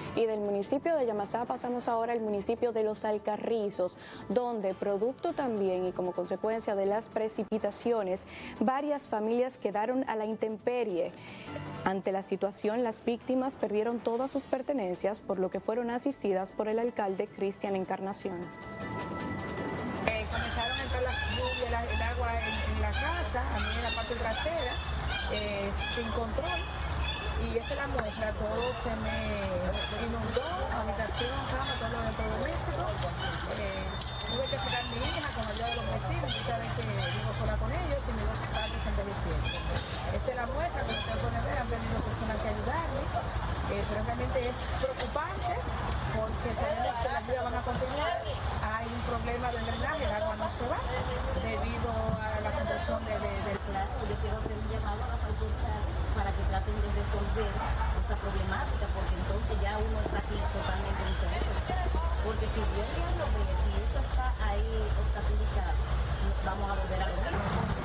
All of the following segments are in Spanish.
Y del municipio de Yamasá pasamos ahora al municipio de Los Alcarrizos, donde producto también y como consecuencia de las precipitaciones, varias familias quedaron a la intemperie. Ante la situación, las víctimas perdieron todas sus pertenencias, por lo que fueron asistidas por el alcalde Cristian Encarnación. Comenzaron a entrar las lluvias, el agua en la casa, a mí en la parte trasera, sin control. Y esa es la muestra, todo se me inundó, habitación, cama, todo lo electrodoméstico. Tuve que sacar a mi hija con ayuda de los vecinos, tú sabes que vivo sola con ellos y mis dos padres envejeciendo. Esta es la muestra, como ustedes pueden ver, han venido personas que ayudarme, pero realmente es preocupante porque sabemos que las lluvias van a continuar, hay un problema de drenaje, el agua no se va debido a la construcción del plan. Yo quiero hacer un llamado a las autoridades para que traten de resolver esa problemática, porque entonces ya uno está aquí totalmente diferente. Porque si Dios lo ve y esto está ahí obstaculizado, vamos a volver a lo mismo.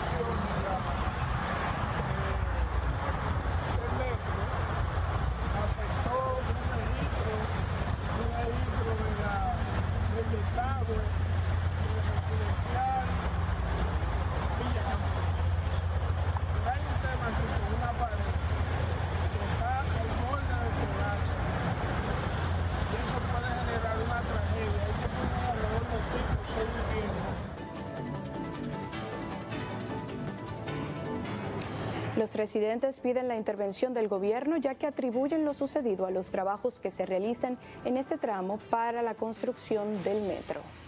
El metro afectó un registro del desagüe residencial Villa Campo. Hay un tema aquí con una pared que está al borde del colapso y eso puede generar una tragedia. Ahí se ponen alrededor de 5 o 6 viviendas. Los residentes piden la intervención del gobierno, ya que atribuyen lo sucedido a los trabajos que se realizan en este tramo para la construcción del metro.